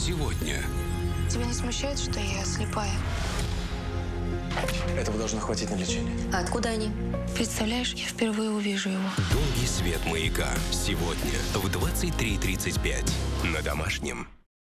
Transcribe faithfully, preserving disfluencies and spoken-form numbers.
сегодня. Тебя не смущает, что я слепая? Этого должно хватить на лечение. А откуда они? Представляешь, я впервые увижу его. «Долгий свет маяка» сегодня в двадцать три тридцать пять на Домашнем.